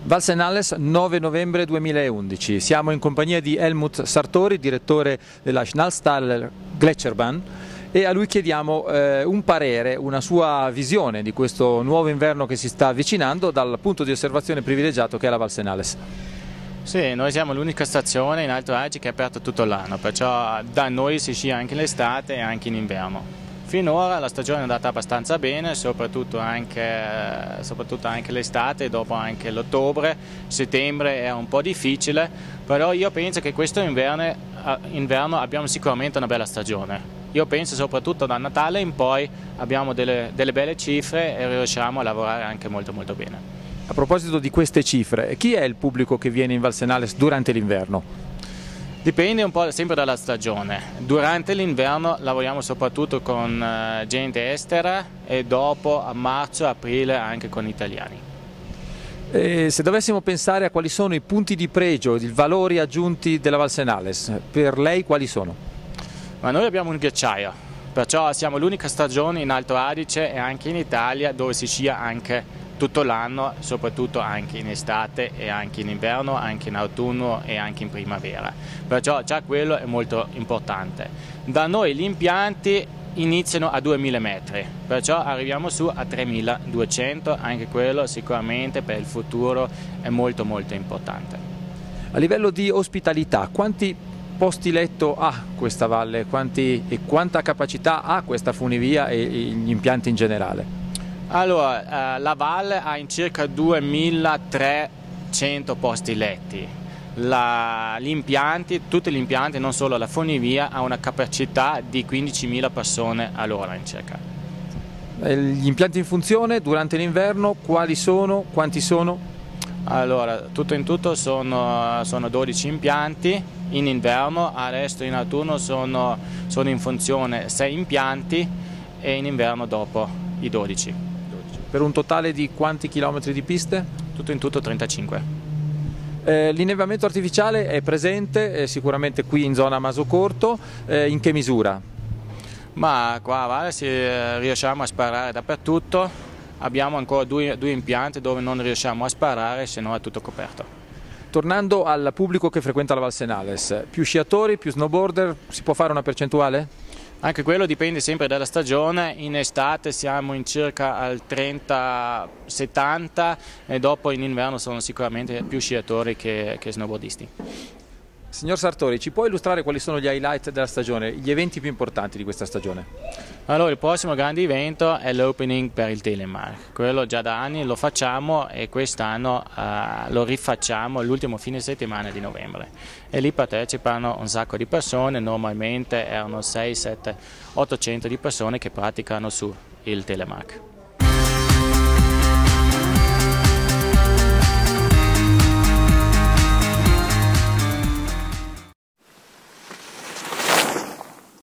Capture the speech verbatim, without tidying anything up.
Valsenales, nove novembre duemilaundici. Siamo in compagnia di Helmut Sartori, direttore della Schnallstaller Gletscherbahn, e a lui chiediamo eh, un parere, una sua visione di questo nuovo inverno che si sta avvicinando dal punto di osservazione privilegiato che è la Valsenales. Sì, noi siamo l'unica stazione in Alto Adige che è aperta tutto l'anno, perciò da noi si scia anche in estate e anche in inverno. Finora la stagione è andata abbastanza bene, soprattutto anche, soprattutto anche l'estate, dopo anche l'ottobre, settembre è un po' difficile, però io penso che questo inverno, inverno abbiamo sicuramente una bella stagione. Io penso soprattutto da Natale in poi abbiamo delle, delle belle cifre e riusciamo a lavorare anche molto molto bene. A proposito di queste cifre, chi è il pubblico che viene in Valsenales durante l'inverno? Dipende un po' sempre dalla stagione. Durante l'inverno lavoriamo soprattutto con gente estera e dopo a marzo, aprile anche con italiani. E se dovessimo pensare a quali sono i punti di pregio, i valori aggiunti della Valsenales, per lei quali sono? Ma noi abbiamo un ghiacciaio, perciò siamo l'unica stagione in Alto Adige e anche in Italia dove si scia anche tutto l'anno, soprattutto anche in estate e anche in inverno, anche in autunno e anche in primavera. Perciò già quello è molto importante. Da noi gli impianti iniziano a duemila metri, perciò arriviamo su a tremiladuecento, anche quello sicuramente per il futuro è molto molto importante. A livello di ospitalità, quanti posti letto ha questa valle, quanti, e quanta capacità ha questa funivia e gli impianti in generale? Allora, eh, la valle ha in circa duemilatrecento posti letti. La, gli impianti, tutti gli impianti, non solo la funivia, ha una capacità di quindicimila persone all'ora in circa. Gli impianti in funzione durante l'inverno quali sono? Quanti sono? Allora, tutto in tutto sono, sono dodici impianti in inverno, adesso in autunno sono, sono in funzione sei impianti e in inverno dopo i dodici. Per un totale di quanti chilometri di piste? Tutto in tutto trentacinque. Eh, l'innevamento artificiale è presente eh, sicuramente qui in zona Masocorto, eh, in che misura? Ma qua a valle si, eh, riusciamo a sparare dappertutto, abbiamo ancora due, due impianti dove non riusciamo a sparare, se no è tutto coperto. Tornando al pubblico che frequenta la Valsenales, più sciatori, più snowboarder, si può fare una percentuale? Anche quello dipende sempre dalla stagione, in estate siamo in circa al trenta settanta e dopo in inverno sono sicuramente più sciatori che, che snowboardisti. Signor Sartori, ci può illustrare quali sono gli highlight della stagione, gli eventi più importanti di questa stagione? Allora, il prossimo grande evento è l'opening per il Telemark, quello già da anni lo facciamo e quest'anno uh, lo rifacciamo l'ultimo fine settimana di novembre e lì partecipano un sacco di persone, normalmente erano sei, sette, ottocento di persone che praticano su il Telemark.